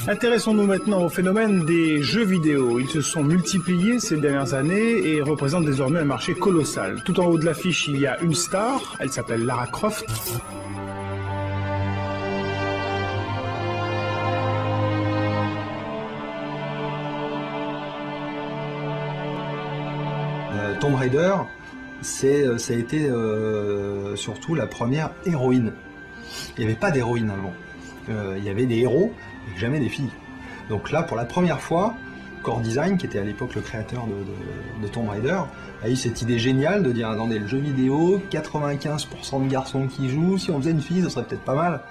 Intéressons-nous maintenant au phénomène des jeux vidéo. Ils se sont multipliés ces dernières années et représentent désormais un marché colossal. Tout en haut de l'affiche, il y a une star, elle s'appelle Lara Croft. Tomb Raider, ça a été surtout la première héroïne. Il n'y avait pas d'héroïne avant. Il y avait des héros, mais jamais des filles. Donc là, pour la première fois, Core Design, qui était à l'époque le créateur de Tomb Raider, a eu cette idée géniale de dire, attendez, le jeu vidéo, 95% de garçons qui jouent, si on faisait une fille, ça serait peut-être pas mal.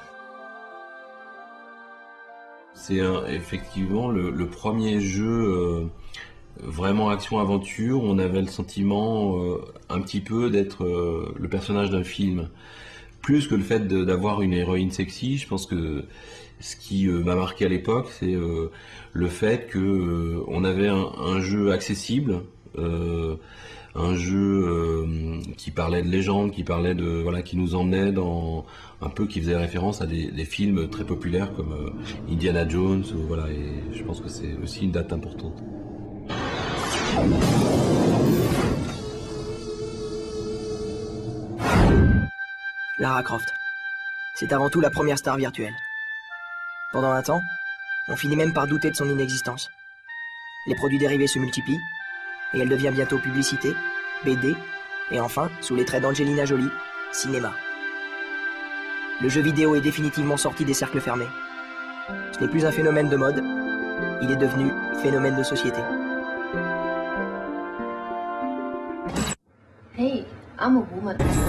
C'est effectivement le premier jeu vraiment action-aventure. On avait le sentiment un petit peu d'être le personnage d'un film. Plus que le fait d'avoir une héroïne sexy, je pense que ce qui m'a marqué à l'époque, c'est le fait que on avait un jeu accessible, un jeu qui parlait de légende, qui parlait de voilà, qui nous emmenait dans un peu, qui faisait référence à des films très populaires comme Indiana Jones, voilà. Et je pense que c'est aussi une date importante. Lara Croft. C'est avant tout la première star virtuelle. Pendant un temps, on finit même par douter de son inexistence. Les produits dérivés se multiplient, et elle devient bientôt publicité, BD, et enfin, sous les traits d'Angelina Jolie, cinéma. Le jeu vidéo est définitivement sorti des cercles fermés. Ce n'est plus un phénomène de mode, il est devenu phénomène de société. Hey, I'm a woman.